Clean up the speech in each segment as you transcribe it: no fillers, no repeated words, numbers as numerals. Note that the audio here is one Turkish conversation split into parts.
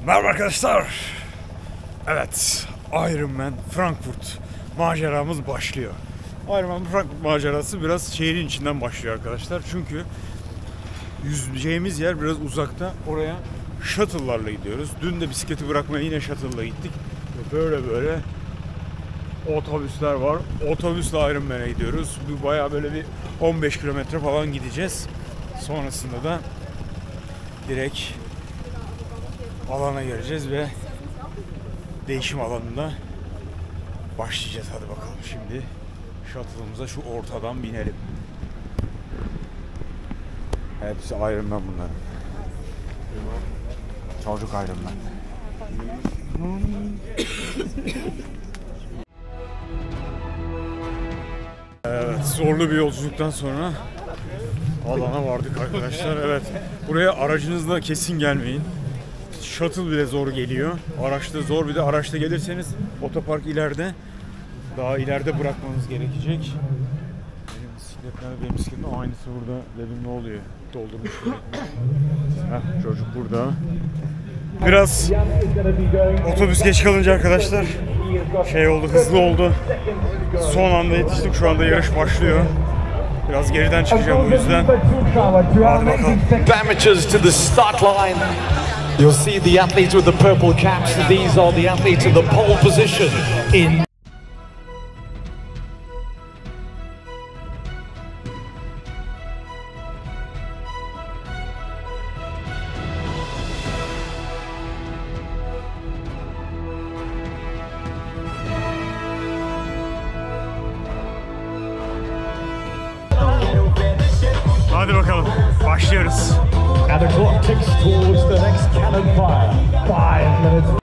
Merhaba arkadaşlar. Evet, Ironman Frankfurt maceramız başlıyor. Ironman Frankfurt macerası biraz şehrin içinden başlıyor arkadaşlar. Çünkü yüzeceğimiz yer biraz uzakta. Oraya shuttle'larla gidiyoruz. Dün de bisikleti bırakmaya yine shuttle'la gittik. Ve böyle otobüsler var. Otobüsle Ironman'e gidiyoruz. Bu bayağı böyle bir 15 kilometre falan gideceğiz. Sonrasında da direkt alana gireceğiz ve değişim alanında başlayacağız. Hadi bakalım şimdi shuttle'ımıza şu ortadan binelim. Hepsi Ironman bunların. Çocuk Ironman. Evet, zorlu bir yolculuktan sonra alana vardık arkadaşlar. Evet, buraya aracınızla kesin gelmeyin. Shuttle bile zor geliyor. Araçta zor, bir de araçta gelirseniz otopark ileride. Daha ileride bırakmanız gerekecek. Benim bisikletim aynısı burada. Dedim ne oluyor? Doldurmuş. Çocuk burada. Biraz otobüs geç kalınca arkadaşlar oldu, hızlı oldu. Son anda yetiştik. Şu anda yarış başlıyor. Biraz geriden çıkacağım o yüzden. Hadi bakalım. Damages to the start line. You'll see the athletes with the purple caps. These are the athletes in the pole position in. Hadi bakalım, başlıyoruz. And the clock ticks towards the next cannon fire. 5 minutes.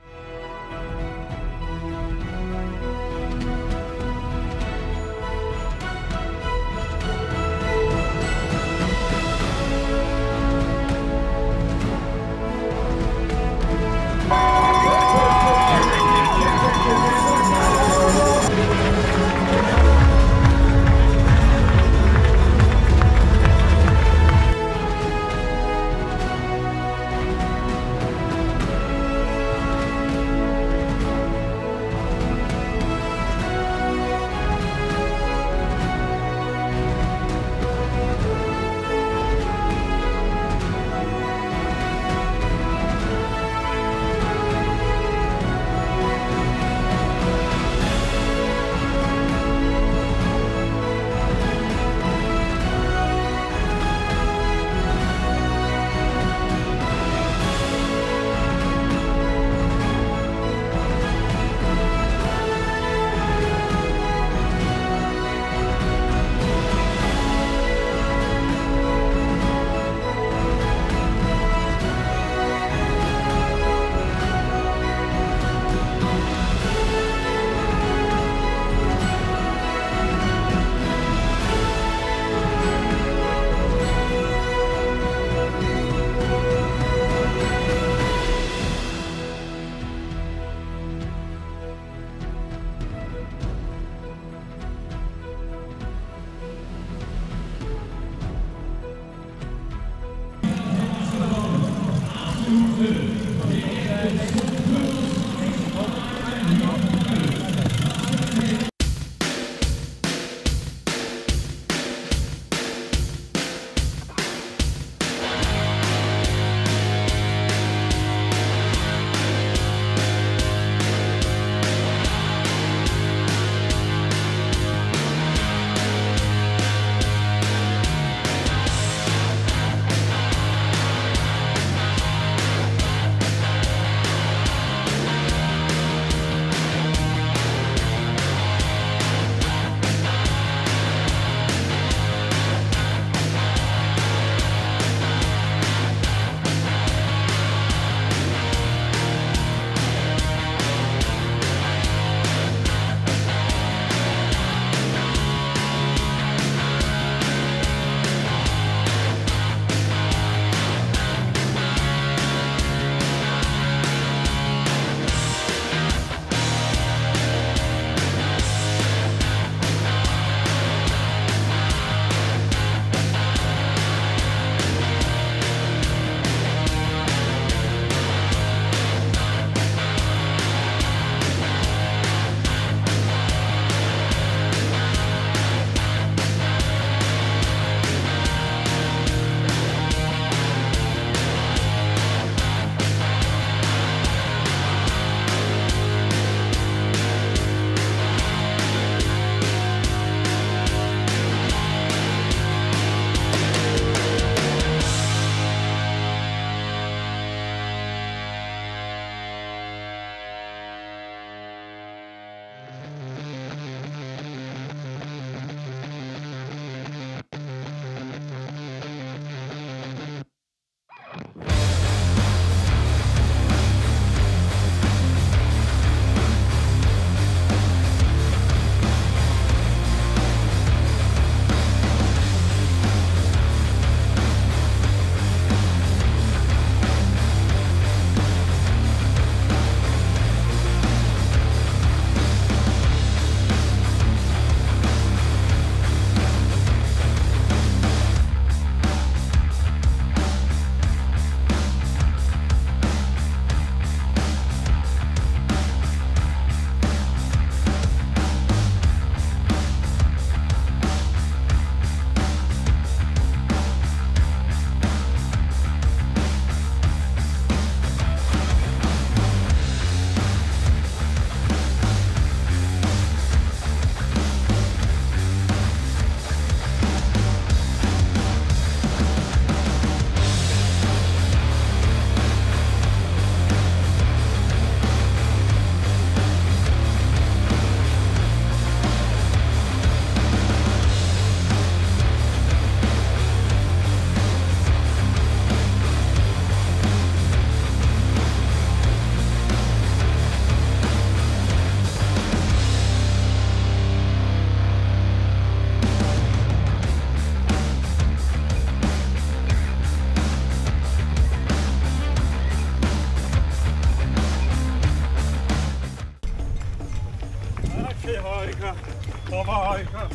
şey harika. Hava harika.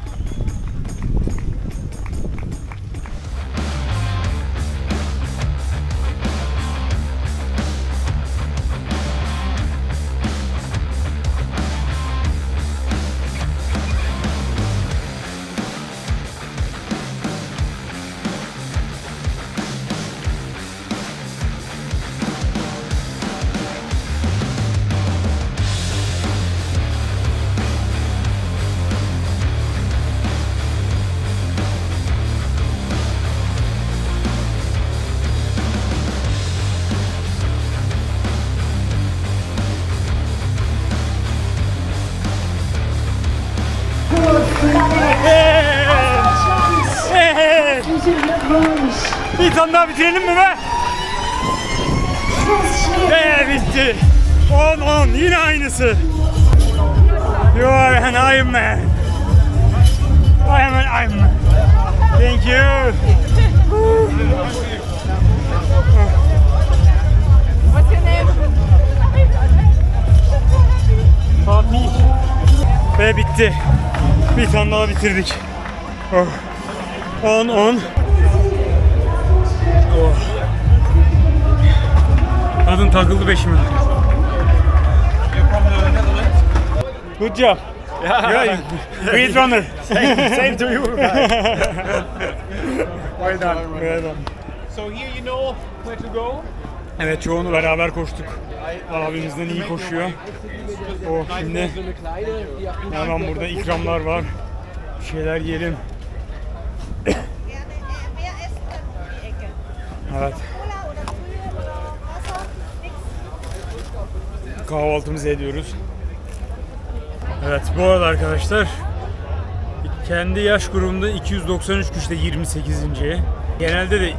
Bir tane daha bitirelim mi be? Bitti. 10 yine aynısı. You are an Iron Man. I am an Iron Man. Thank you. What's your name? Fatih. Ve bitti. Bir tane daha bitirdik. 10. Kadın takıldı peşime. Good job. Yeah. Great runner. Same to you guys. Well done. Well done. So here you know where to go. Evet, çoğunu beraber koştuk. Abimizden iyi koşuyor. Şimdi hemen burada ikramlar var. Bir şeyler yiyelim. Evet. Kahvaltımızı ediyoruz. Evet, bu arada arkadaşlar kendi yaş grubunda 293 kişide 28. Genelde de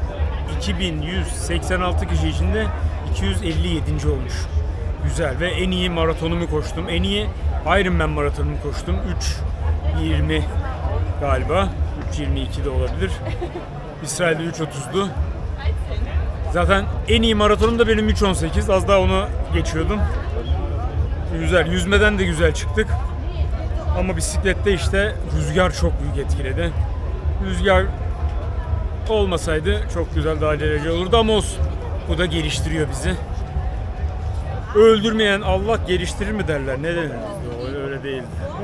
2186 kişi içinde 257. olmuş. Güzel ve en iyi maratonumu koştum. En iyi Ironman maratonumu koştum. 3.20 galiba. 3.22 de olabilir. İsrail'de 3.30'du. Zaten en iyi maratonum da benim 3.18. Az daha onu geçiyordum. Güzel. Yüzmeden de güzel çıktık. Ama bisiklette işte rüzgar çok büyük etkiledi. Rüzgar olmasaydı çok güzel daha derece olurdu ama olsun. Bu da geliştiriyor bizi. Öldürmeyen Allah geliştirir mi derler. Ne denir? Öyle değil.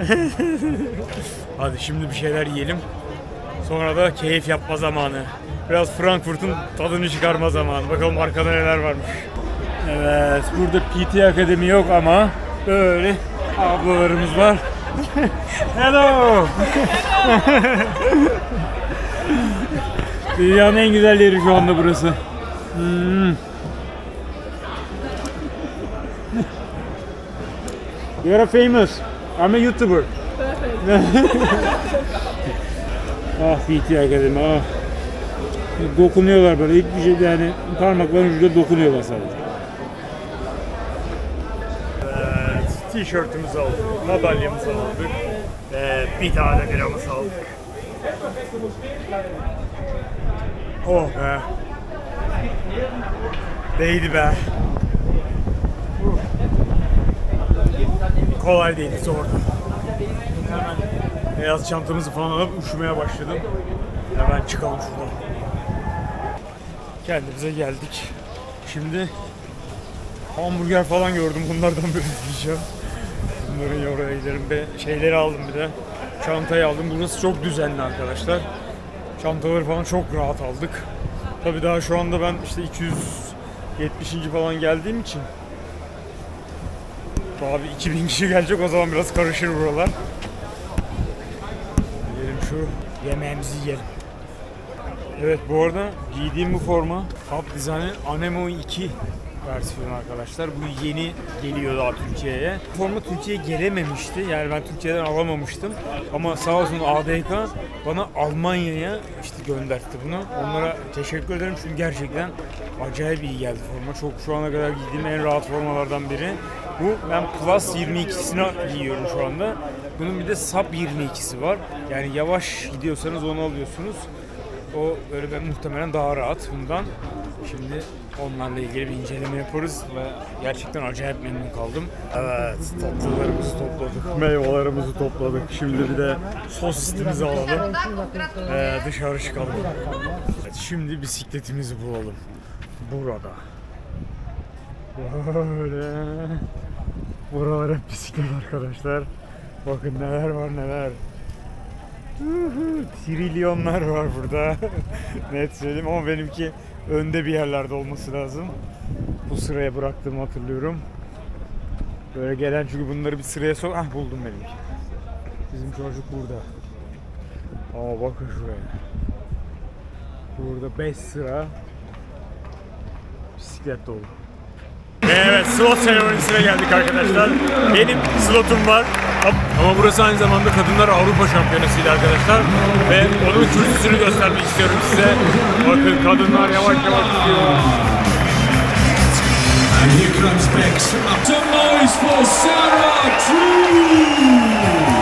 Hadi şimdi bir şeyler yiyelim. Sonra da keyif yapma zamanı. Biraz Frankfurt'un tadını çıkarma zamanı. Bakalım arkada neler varmış. Evet, burada PT Akademi yok ama böyle ablalarımız var. Hello. Dünyanın en güzel yeri şu anda burası. You are famous. I'm a YouTuber. Ah PT Akademi, ah. Dokunuyorlar böyle, hiçbir şey yani parmakların ucuyla dokunuyorlar sadece. Evet, tişörtümüzü aldık, madalyamızı aldık ve bir tane biramızı aldık. Oh be! Değdi be! Kolay değil, zordu. Hemen beyaz çantamızı falan alıp üşümeye başladım. Hemen çıkalım şuradan. Kendimize geldik. Şimdi hamburger falan gördüm. Bunlardan birini yiyeceğim. Bunların oraya giderim ve şeyleri aldım bir de. Çantayı aldım. Burası çok düzenli arkadaşlar. Çantaları falan çok rahat aldık. Tabii daha şu anda ben işte 270. falan geldiğim için daha bir 2000 kişi gelecek, o zaman biraz karışır buralar. Gidelim şu yemeğimizi yiyelim. Evet, bu arada giydiğim bu forma Hub Design'ın Anemo 2 versiyonu arkadaşlar. Bu yeni geliyor daha Türkiye'ye. Forma Türkiye'ye gelememişti. Yani ben Türkiye'den alamamıştım. Ama sağ olsun ADK bana Almanya'ya işte göndertti bunu. Onlara teşekkür ederim çünkü gerçekten acayip iyi geldi forma. Çok şu ana kadar giydiğim en rahat formalardan biri. Bu, ben Plus 22'sini giyiyorum şu anda. Bunun bir de Sub 22'si var. Yani yavaş gidiyorsanız onu alıyorsunuz. O böyle ben muhtemelen daha rahat bundan. Şimdi Onlarla ilgili bir inceleme yaparız ve gerçekten acayip memnun kaldım. Evet, tatlılarımızı topladık, meyvelerimizi topladık. Şimdi bir de sosisimizi alalım ve dışarı çıkalım. Evet, şimdi bisikletimizi bulalım. Burada. Böyle. Buralar hep bisiklet arkadaşlar. Bakın neler var neler. Trilyonlar var burada. Net söyleyeyim ama benimki önde bir yerlerde olması lazım. Bu sıraya bıraktığımı hatırlıyorum. Böyle gelen çünkü bunları bir sıraya sok... Ah buldum benimki. Bizim çocuk burada. Aa bakın şuraya. Burada 5 sıra bisiklet dolu. Evet, slot seremonisine geldik arkadaşlar. Benim slotum var. Ama burası aynı zamanda Kadınlar Avrupa Şampiyonası'ydı arkadaşlar. Ve onun kürsüsünü göstermek istiyorum size. Bakın kadınlar yavaş yavaş gidiyor. And here comes Bex. Some noise for Sarah True!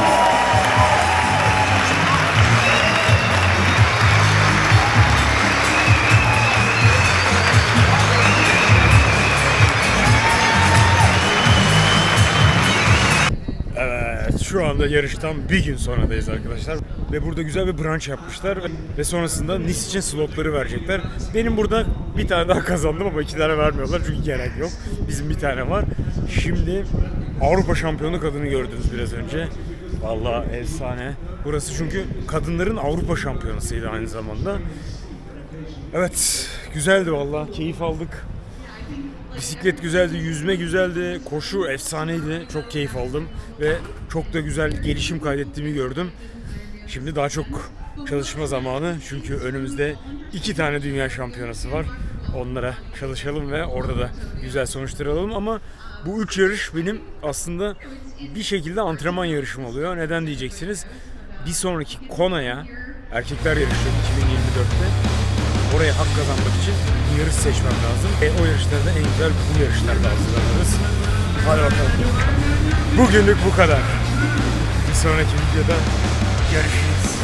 Şu anda yarıştan bir gün sonradayız arkadaşlar. Ve burada güzel bir brunch yapmışlar. Ve sonrasında Nice için slotları verecekler. Benim burada bir tane daha kazandım ama 2 tane vermiyorlar çünkü gerek yok. Bizim bir tane var. Şimdi Avrupa şampiyonu kadını gördünüz biraz önce. Vallahi efsane. Burası çünkü kadınların Avrupa şampiyonasıydı aynı zamanda. Evet, güzeldi vallahi. Keyif aldık. Bisiklet güzeldi, yüzme güzeldi, koşu efsaneydi. Çok keyif aldım ve çok da güzel gelişim kaydettiğimi gördüm. Şimdi daha çok çalışma zamanı çünkü önümüzde 2 tane dünya şampiyonası var. Onlara çalışalım ve orada da güzel sonuçlar alalım ama bu 3 yarış benim aslında bir şekilde antrenman yarışım oluyor. Neden diyeceksiniz? Bir sonraki Kona'ya erkekler yarışı 2024'te oraya hak kazanmak için bir yarış seçmem lazım. O yarışlarda en güzel bu yarışlarda hazırlanırız. Hadi bakalım. Bugünlük bu kadar. Bir sonraki videoda görüşürüz.